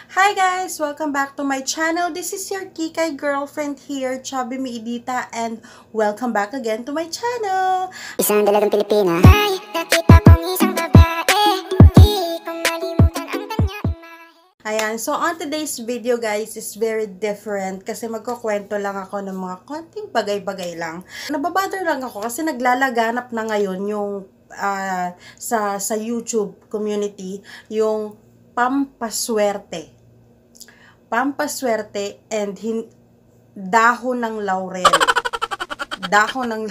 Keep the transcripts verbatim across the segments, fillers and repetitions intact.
Hi guys! Welcome back to my channel. This is your Kikay girlfriend here, Chubby Miidita, and welcome back again to my channel. Isang dalagang Pilipina. Ay, nakita kong isang babae. Di ko malimutan ang kanyang imahe. Ayan, so on today's video guys is very different kasi magkukwento lang ako ng mga konting bagay-bagay lang. Nababother lang ako kasi naglalaganap na ngayon yung uh, sa, sa YouTube community yung pampaswerte. Pampaswerte and hin dahon ng laurel. Dahon ng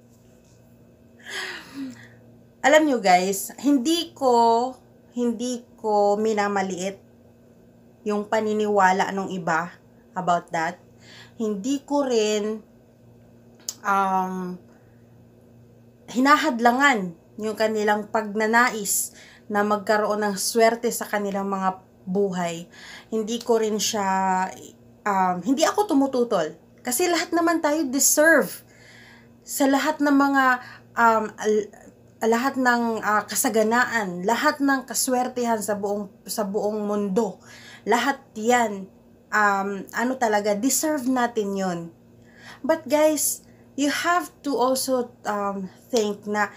Alam nyo guys, hindi ko hindi ko minamaliit yung paniniwala ng iba about that. Hindi ko rin um, hinahadlangan yung kanilang pagnanais na magkaroon ng swerte sa kanilang mga buhay. Hindi ko rin siya um, hindi ako tumututol kasi lahat naman tayo deserve sa lahat ng mga um, lahat ng uh, kasaganaan, lahat ng kaswertehan sa buong sa buong mundo. Lahat 'yan um, ano talaga deserve natin 'yon. But guys, you have to also um, think na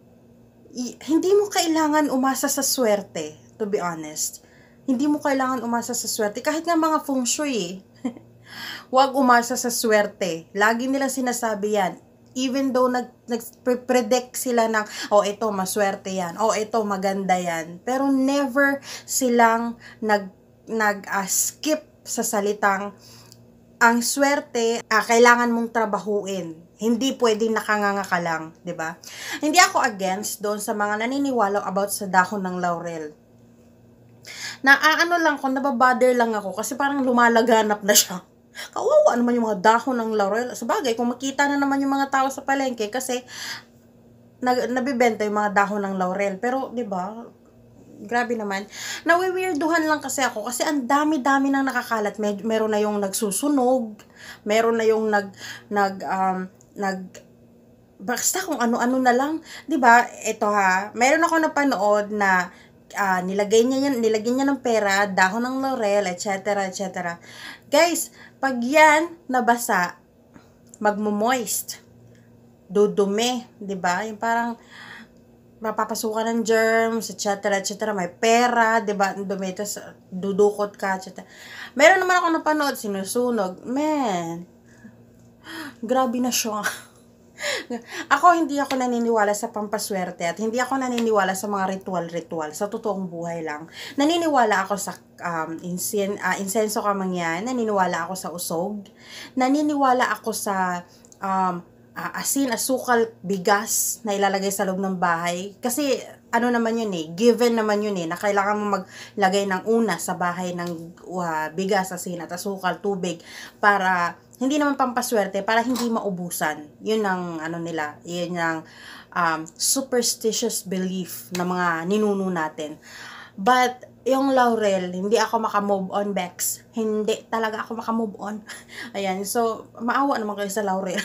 hindi mo kailangan umasa sa swerte, to be honest. Hindi mo kailangan umasa sa swerte. Kahit nga mga feng shui, huwag umasa sa swerte. Lagi nilang sinasabi yan. Even though nag, nag-predict sila ng, oh, ito, maswerte yan. Oh, ito, maganda yan. Pero never silang nag, nag-skip uh, sa salitang, ang swerte, uh, kailangan mong trabahuin. Hindi pwedeng nakanganga ka lang, 'di ba? Hindi ako against doon sa mga naniniwala about sa dahon ng laurel. Na ano lang ko, nababother lang ako kasi parang lumalaganap na siya. Kawawa naman yung mga dahon ng laurel. Sabagay, kung makita na naman yung mga tao sa palengke kasi nag, nabibenta yung mga dahon ng laurel. Pero, 'di ba? Grabe naman. Nawiwirduhan lang kasi ako kasi ang dami-dami nang nakakalat. Mer meron na yung nagsusunog, meron na yung nag nag um, nag basta kung ano-ano na lang, 'di ba? Ito ha, meron ako napanood na uh, nilagay niya yan, nilagay niya ng pera, dahon ng laurel, et cetera et cetera. Guys, pag yan nabasa, magmo-moist, dudumi, 'di ba? Yung parang mapapasukan ng germs, et cetera et cetera. May pera, 'di ba? Dumi, tas dudukot ka, et cetera. Meron naman ako napanood, sinusunog. Man, grabe na siya. Ako, hindi ako naniniwala sa pampaswerte at hindi ako naniniwala sa mga ritual-ritual sa totoong buhay lang. Naniniwala ako sa um, insen, uh, insenso kamangyan, naniniwala ako sa usog, naniniwala ako sa um, uh, asin, asukal, bigas na ilalagay sa loob ng bahay. Kasi ano naman yun eh, given naman yun eh, na kailangan mo maglagay ng una sa bahay ng uh, bigas, asin at asukal, tubig para hindi naman pampaswerte, para hindi maubusan. Yun ang ano nila, yun ang um, superstitious belief ng mga ninuno natin. But yung laurel, hindi ako makamove on, Bex. Hindi talaga ako makamove on. Ayan, so maawa naman kayo sa laurel.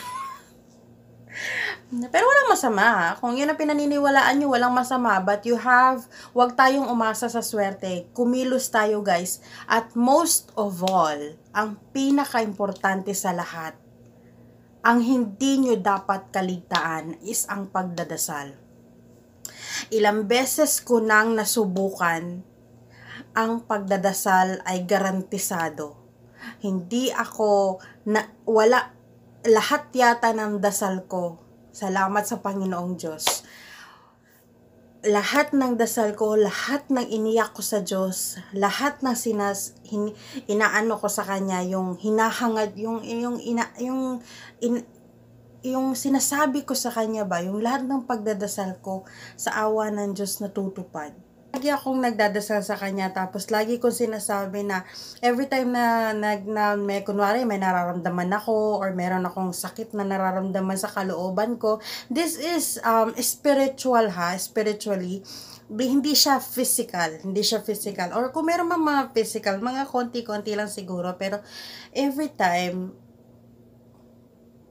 Pero walang masama. Kung yun ang pinaniniwalaan nyo, walang masama. But you have, wag tayong umasa sa swerte. Kumilos tayo guys. At most of all, ang pinaka-importante sa lahat, ang hindi nyo dapat kaligtaan is ang pagdadasal. Ilang beses ko nang nasubukan, ang pagdadasal ay garantisado. Hindi ako, na, wala, lahat yata ng dasal ko, salamat sa Panginoong Diyos. Lahat ng dasal ko, lahat ng iniyak ko sa Diyos, lahat ng sinas hin, inaano ko sa Kanya, yung hinahangad, yung yung ina, yung in, yung sinasabi ko sa Kanya ba, yung lahat ng pagdadasal ko sa awa ng Diyos natutupad. Lagi akong nagdadasal sa Kanya, tapos lagi kong sinasabi na every time na, na, na may kunwari may nararamdaman ako or meron akong sakit na nararamdaman sa kalooban ko, this is um, spiritual ha, spiritually, hindi siya physical, hindi siya physical, or kung meron mga physical, mga konti-konti lang siguro, pero every time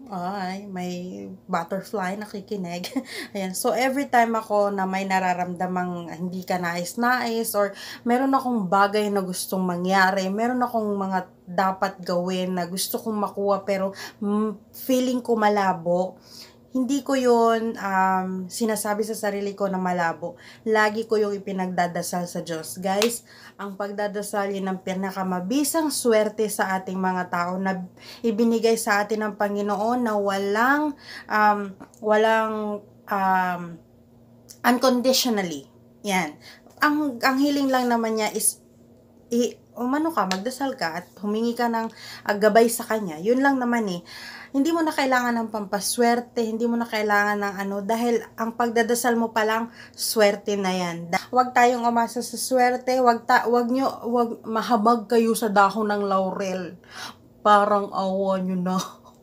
Ay, may butterfly nakikinig. Ayan. So, every time ako na may nararamdamang hindi ka nais-nais or meron akong bagay na gustong mangyari, meron akong mga dapat gawin na gusto kong makuha pero mm, feeling ko malabo, hindi ko yun um, sinasabi sa sarili ko na malabo. Lagi ko yung ipinagdadasal sa Diyos. Guys, ang pagdadasal yun ang pinakamabisang swerte sa ating mga tao na ibinigay sa atin ng Panginoon na walang, um, walang um, unconditionally. Yan. Ang, ang hiling lang naman niya is i, umano ka, magdasal ka at humingi ka ng uh, gabay sa Kanya. Yun lang naman eh. Hindi mo na kailangan ng pampaswerte, hindi mo na kailangan ng ano, dahil ang pagdadasal mo palang, swerte na yan. Huwag tayong umasa sa swerte, huwag, ta, huwag nyo, huwag mahabag kayo sa dahon ng laurel. Parang awa nyo na.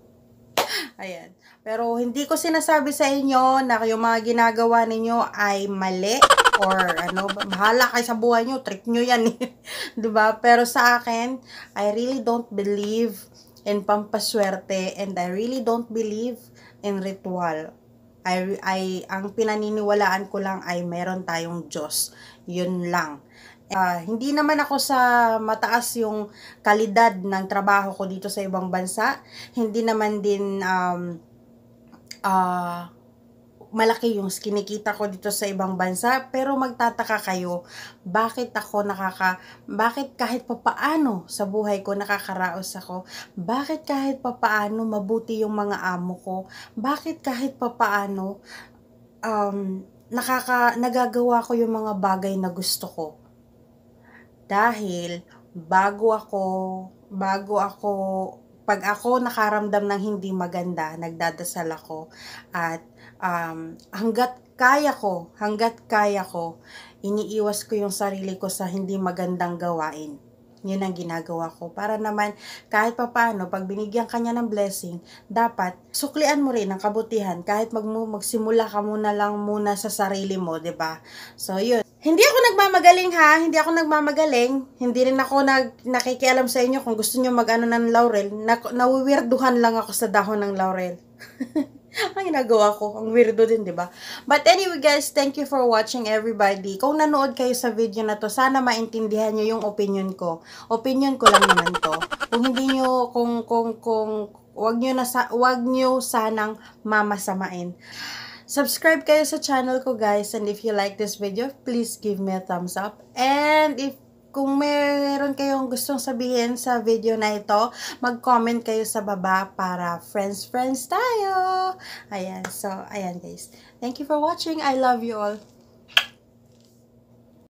Ayan. Pero hindi ko sinasabi sa inyo na yung mga ginagawa ninyo ay mali or ano, bahala kayo sa buhay nyo, trick nyo yan. Diba? Pero sa akin, I really don't believe in pampaswerte and I really don't believe in ritual. I, I, ang pinaniniwalaan ko lang ay meron tayong Diyos. Yun lang. Uh, hindi naman ako sa mataas yung kalidad ng trabaho ko dito sa ibang bansa. Hindi naman din um, uh, malaki yung kinikita ko dito sa ibang bansa, pero magtataka kayo, bakit ako nakaka, bakit kahit papaano sa buhay ko nakakaraos ako, bakit kahit papaano mabuti yung mga amo ko, bakit kahit papaano um, nakaka, nagagawa ko yung mga bagay na gusto ko. Dahil bago ako, bago ako, pag ako nakaramdam ng hindi maganda, nagdadasal ako at um, hanggat kaya ko, hanggat kaya ko, iniiwas ko yung sarili ko sa hindi magandang gawain. Yun ang ginagawa ko. Para naman, kahit papaano, pag binigyan ka niya ng blessing, dapat, suklian mo rin ang kabutihan. Kahit mag magsimula ka muna lang muna sa sarili mo, 'di ba? So, yun. Hindi ako nagmamagaling ha, hindi ako nagmamagaling. Hindi rin ako nag, nakikialam sa inyo kung gusto nyo mag-ano ng laurel. Na, nawiwirduhan lang ako sa dahon ng laurel. Ang ginagawa ko, ang weirdo din, di ba? But anyway guys, thank you for watching everybody. Kung nanood kayo sa video na to, sana maintindihan nyo yung opinion ko. Opinion ko lang naman to. Kung hindi nyo, kung, kung, kung, wag nyo, na, wag nyo sanang mamasamain. Subscribe kayo sa channel ko guys, and if you like this video, please give me a thumbs up. And if kung meron kayong gustong sabihin sa video na ito, mag-comment kayo sa baba para friends-friends tayo. Ayan, so, ayan guys. Thank you for watching. I love you all.